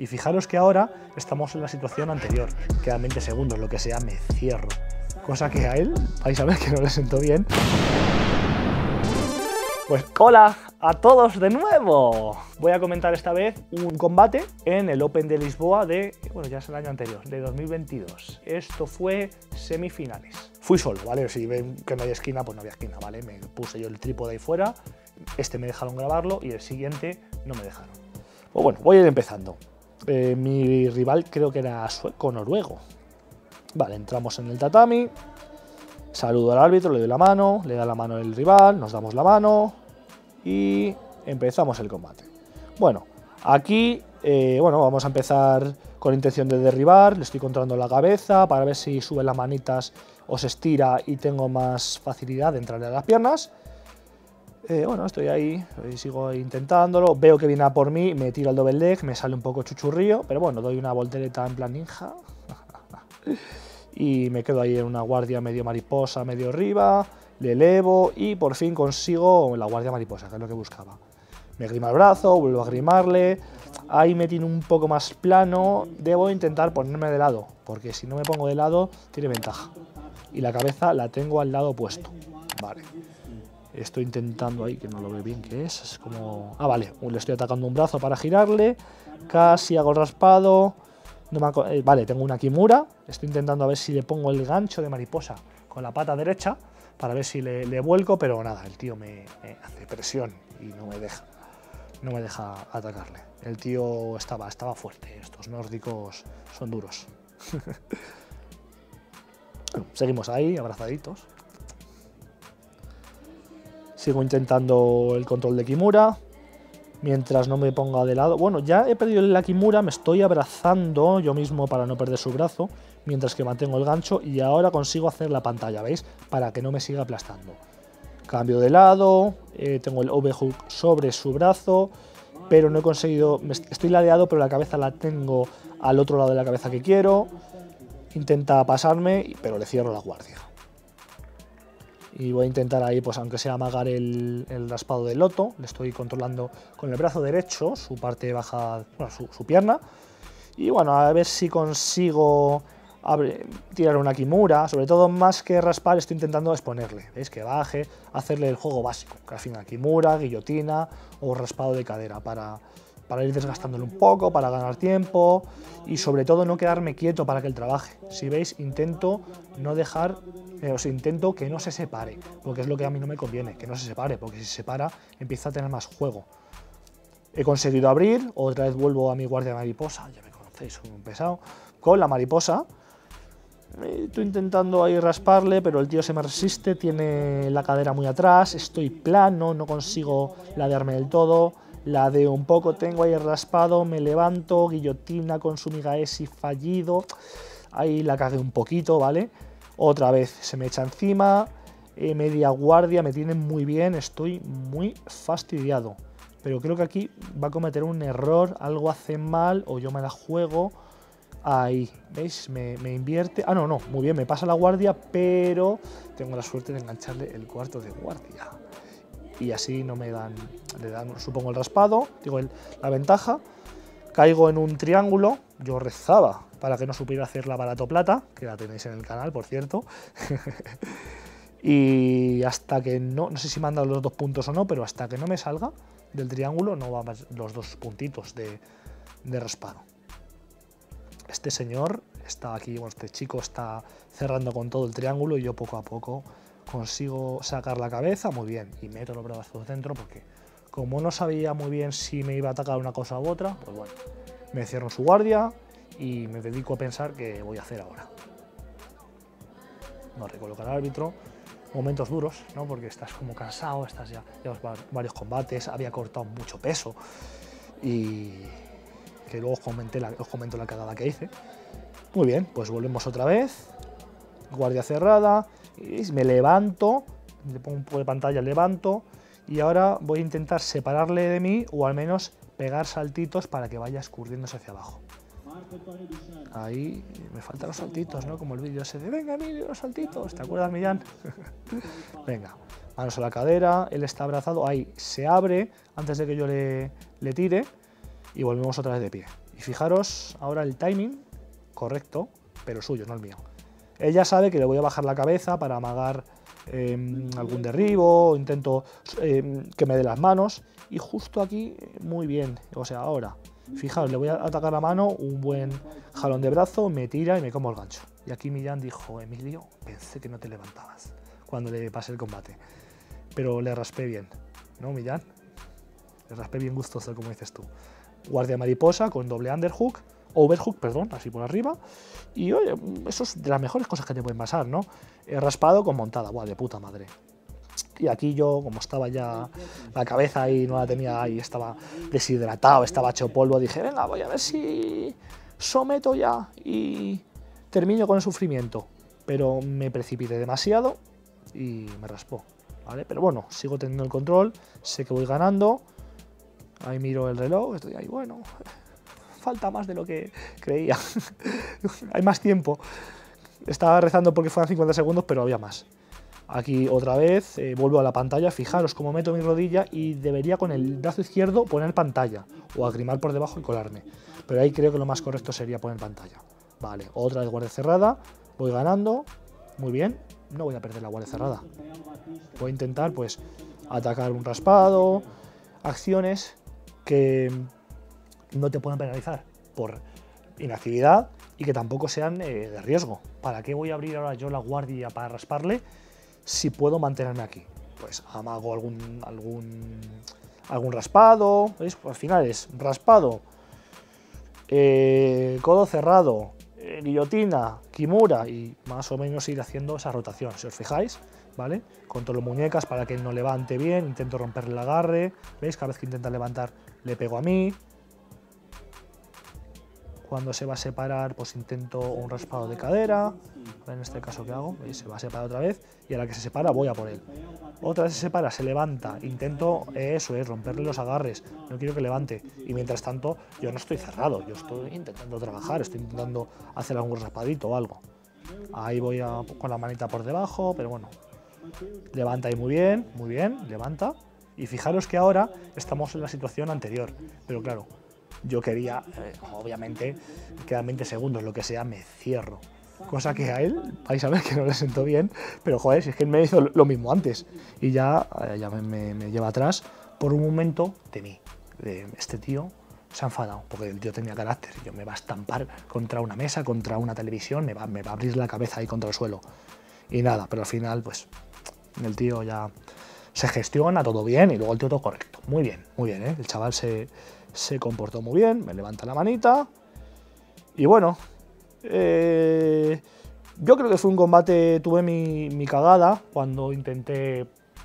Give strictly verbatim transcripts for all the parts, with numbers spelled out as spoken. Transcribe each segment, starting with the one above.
Y fijaros que ahora estamos en la situación anterior, quedan veinte segundos, lo que sea, me cierro. Cosa que a él, vais a ver que no le sentó bien. Pues hola a todos de nuevo. Voy a comentar esta vez un combate en el Open de Lisboa de, bueno, ya es el año anterior, de dos mil veintidós. Esto fue semifinales. Fui solo, ¿vale? Si ven que no hay esquina, pues no había esquina, ¿vale? Me puse yo el trípode ahí fuera, este me dejaron grabarlo y el siguiente no me dejaron. Pues bueno, voy a ir empezando. Eh, mi rival creo que era sueco-noruego. Vale, entramos en el tatami, saludo al árbitro, le doy la mano, le da la mano el rival, nos damos la mano y empezamos el combate. Bueno, aquí eh, bueno, vamos a empezar con intención de derribar, le estoy controlando la cabeza para ver si sube las manitas o se estira y tengo más facilidad de entrarle a las piernas. Eh, bueno, estoy ahí, sigo intentándolo, veo que viene a por mí, me tiro al double leg, me sale un poco chuchurrío, pero bueno, doy una voltereta en plan ninja y me quedo ahí en una guardia medio mariposa, medio arriba, le elevo y por fin consigo la guardia mariposa, que es lo que buscaba. Me grima el brazo, vuelvo a grimarle, ahí me tiene un poco más plano, debo intentar ponerme de lado, porque si no me pongo de lado tiene ventaja. Y la cabeza la tengo al lado opuesto, vale. Estoy intentando ahí, que no lo veo bien qué es, es como... Ah, vale, le estoy atacando un brazo para girarle, casi hago el raspado, no me... eh, vale, tengo una kimura, estoy intentando a ver si le pongo el gancho de mariposa con la pata derecha, para ver si le, le vuelco, pero nada, el tío me, me hace presión y no me deja, no me deja atacarle. El tío estaba, estaba fuerte, estos nórdicos son duros. Bueno, seguimos ahí, abrazaditos. Sigo intentando el control de kimura, mientras no me ponga de lado. Bueno, ya he perdido la kimura, me estoy abrazando yo mismo para no perder su brazo, mientras que mantengo el gancho y ahora consigo hacer la pantalla, ¿veis? Para que no me siga aplastando. Cambio de lado, eh, tengo el overhook sobre su brazo, pero no he conseguido... Estoy ladeado, pero la cabeza la tengo al otro lado de la cabeza que quiero. Intenta pasarme, pero le cierro la guardia. Y voy a intentar ahí, pues aunque sea amagar el, el raspado del loto, le estoy controlando con el brazo derecho, su parte baja, bueno, su, su pierna. Y bueno, a ver si consigo abre, tirar una kimura, sobre todo más que raspar estoy intentando exponerle, ¿veis? Que baje, hacerle el juego básico, que al final kimura, guillotina o raspado de cadera para... para ir desgastándolo un poco, para ganar tiempo y sobre todo no quedarme quieto para que él trabaje. Si veis, intento no dejar, eh, o sea, intento que no se separe, porque es lo que a mí no me conviene, que no se separe, porque si se separa empieza a tener más juego. He conseguido abrir, otra vez vuelvo a mi guardia mariposa, ya me conocéis, soy un pesado, con la mariposa. Estoy intentando ahí rasparle, pero el tío se me resiste, tiene la cadera muy atrás, estoy plano, no consigo ladearme del todo. Ladeo un poco, tengo ahí el raspado, me levanto, guillotina con su Migaesi fallido, ahí la cagué un poquito, ¿vale? Otra vez se me echa encima, eh, media guardia, me tiene muy bien, estoy muy fastidiado, pero creo que aquí va a cometer un error, algo hace mal o yo me la juego, ahí, ¿veis? Me, me invierte, ah no, no, muy bien, me pasa la guardia, pero tengo la suerte de engancharle el cuarto de guardia. Y así no me dan, le dan, supongo, el raspado, digo, el, la ventaja. Caigo en un triángulo, yo rezaba para que no supiera hacer la barato plata, que la tenéis en el canal, por cierto. Y hasta que no, no sé si me han dado los dos puntos o no, pero hasta que no me salga del triángulo no van los dos puntitos de, de raspado. Este señor está aquí, bueno, este chico está cerrando con todo el triángulo y yo poco a poco consigo sacar la cabeza, muy bien, y meto los brazos dentro porque como no sabía muy bien si me iba a atacar una cosa u otra, pues bueno, me cierro en su guardia y me dedico a pensar qué voy a hacer ahora. No recolocar al árbitro, momentos duros, ¿no? Porque estás como cansado, estás ya, ya varios combates, había cortado mucho peso y que luego os, comenté la, os comento la cagada que hice. Muy bien, pues volvemos otra vez, guardia cerrada. Me levanto, le pongo un poco de pantalla, levanto y ahora voy a intentar separarle de mí o al menos pegar saltitos para que vaya escurriéndose hacia abajo. Ahí me faltan los saltitos, ¿no? Como el vídeo ese de venga, Emilio, los saltitos, ¿te acuerdas, Millán? Venga, manos a la cadera, él está abrazado, ahí se abre antes de que yo le, le tire y volvemos otra vez de pie. Y fijaros ahora el timing correcto, pero suyo, no el mío. Ella sabe que le voy a bajar la cabeza para amagar eh, algún derribo, intento eh, que me dé las manos, y justo aquí, muy bien, o sea, ahora, fijaos, le voy a atacar a mano, un buen jalón de brazo, me tira y me como el gancho. Y aquí Millán dijo, Emilio, pensé que no te levantabas cuando le pasé el combate, pero le raspé bien, ¿no, Millán? Le raspé bien gustoso, como dices tú. Guardia mariposa con doble underhook, overhook, perdón, así por arriba. Y oye, eso es de las mejores cosas que te pueden pasar, ¿no? He raspado con montada, guau, de puta madre. Y aquí yo, como estaba ya la cabeza ahí, no la tenía ahí, estaba deshidratado, estaba hecho polvo, dije, venga, voy a ver si someto ya y termino con el sufrimiento. Pero me precipité demasiado y me raspó, ¿vale? Pero bueno, sigo teniendo el control, sé que voy ganando. Ahí miro el reloj, estoy ahí, bueno, falta más de lo que creía. Hay más tiempo. Estaba rezando porque fueran cincuenta segundos, pero había más. Aquí otra vez, eh, vuelvo a la pantalla, fijaros cómo meto mi rodilla y debería con el brazo izquierdo poner pantalla o agrimar por debajo y colarme. Pero ahí creo que lo más correcto sería poner pantalla. Vale, otra vez guardia cerrada, voy ganando, muy bien, no voy a perder la guardia cerrada. Voy a intentar pues atacar un raspado, acciones que no te puedan penalizar por inactividad y que tampoco sean eh, de riesgo. ¿Para qué voy a abrir ahora yo la guardia para rasparle si puedo mantenerme aquí? Pues amago algún, algún, algún raspado, ¿veis? Pues al final es raspado, eh, codo cerrado, eh, guillotina, kimura y más o menos ir haciendo esa rotación, si os fijáis, ¿vale? Controlo muñecas para que no levante bien, intento romperle el agarre, ¿veis? Cada vez que intenta levantar le pego a mí. Cuando se va a separar, pues intento un raspado de cadera. En este caso, ¿qué hago? ¿Veis? Se va a separar otra vez y a la que se separa voy a por él. Otra vez se separa, se levanta, intento eso, es romperle los agarres, no quiero que levante. Y mientras tanto, yo no estoy cerrado, yo estoy intentando trabajar, estoy intentando hacer algún raspadito o algo. Ahí voy a, con la manita por debajo, pero bueno. Levanta ahí muy bien, muy bien, levanta. Y fijaros que ahora estamos en la situación anterior, pero claro, yo quería, eh, obviamente, quedan veinte segundos, lo que sea, me cierro. Cosa que a él, vais a ver que no le sentó bien, pero joder, si es que él me hizo lo mismo antes. Y ya, eh, ya me, me, me lleva atrás por un momento de mí. De este tío se ha enfadado, porque el tío tenía carácter. Yo me va a estampar contra una mesa, contra una televisión, me va, me va a abrir la cabeza ahí contra el suelo. Y nada, pero al final, pues, el tío ya se gestiona, todo bien, y luego el tío todo correcto. Muy bien, muy bien, ¿eh? El chaval se... se comportó muy bien, me levanta la manita y bueno, eh, yo creo que fue un combate, tuve mi, mi cagada cuando intenté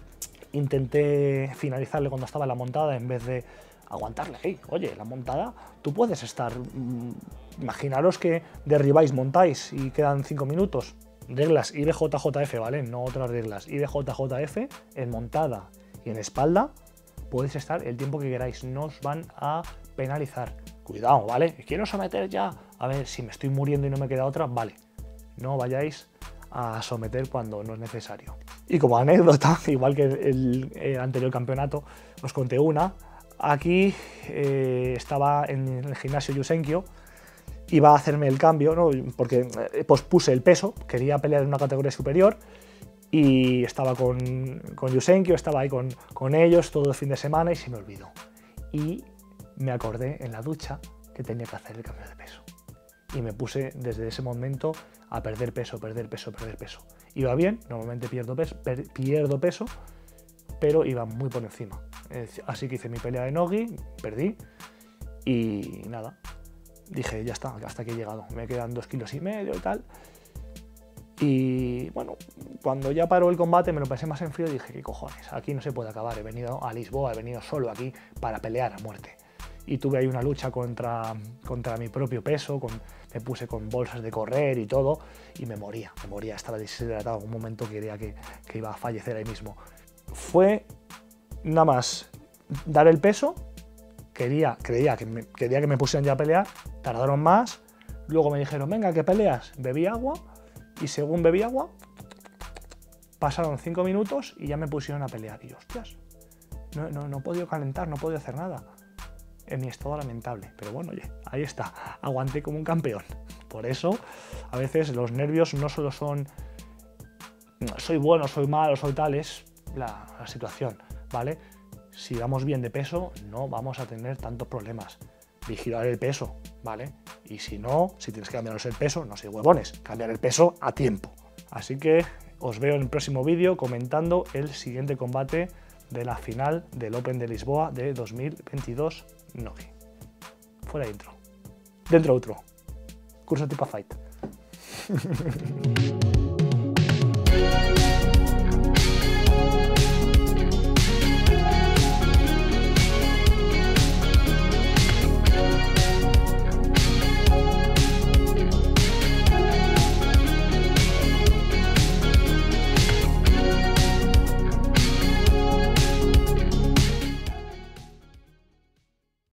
intenté finalizarle cuando estaba en la montada en vez de aguantarle. Hey, oye, la montada, tú puedes estar, mmm, imaginaros que derribáis, montáis y quedan cinco minutos, reglas I B J J F, ¿vale? No otras reglas, I B J J F en montada y en espalda. Podéis estar el tiempo que queráis, no os van a penalizar. Cuidado, ¿vale? ¿Quiero someter ya? A ver, si me estoy muriendo y no me queda otra, vale. No vayáis a someter cuando no es necesario. Y como anécdota, igual que el, el anterior campeonato, os conté una. Aquí eh, estaba en el gimnasio Yusenkyo, iba a hacerme el cambio, ¿no? Porque eh, pues puse el peso, quería pelear en una categoría superior. Y estaba con, con Yusenkyo, estaba ahí con, con ellos todo el fin de semana y se me olvidó. Y me acordé en la ducha que tenía que hacer el cambio de peso. Y me puse desde ese momento a perder peso, perder peso, perder peso. Iba bien, normalmente pierdo peso, per, pierdo peso, pero iba muy por encima. Así que hice mi pelea de Nogi, perdí y nada. Dije, ya está, hasta aquí he llegado. Me quedan dos kilos y medio y tal. Y bueno, cuando ya paró el combate me lo pensé más en frío y dije, ¿qué cojones? Aquí no se puede acabar, he venido a Lisboa, he venido solo aquí para pelear a muerte. Y tuve ahí una lucha contra, contra mi propio peso, con, me puse con bolsas de correr y todo, y me moría, me moría, estaba deshidratado, en un momento que creía que, que iba a fallecer ahí mismo. Fue nada más dar el peso, quería, creía que me, quería que me pusieran ya a pelear, tardaron más, luego me dijeron, venga, ¿qué peleas? Bebí agua. Y según bebí agua, pasaron cinco minutos y ya me pusieron a pelear. Y yo, hostias, no, no, no he podido calentar, no he podido hacer nada. en mi estado lamentable. Pero bueno, oye, ahí está, aguanté como un campeón. Por eso, a veces los nervios no solo son soy bueno, soy malo, soy tal, es la, la situación, ¿vale? Si vamos bien de peso, no vamos a tener tantos problemas. Vigilar el peso, ¿vale? Y si no, si tienes que cambiaros el peso, no soy huevones, cambiar el peso a tiempo. Así que os veo en el próximo vídeo comentando el siguiente combate de la final del Open de Lisboa de dos mil veintidós Nogi. Fuera intro. Dentro outro. Curso tipo fight.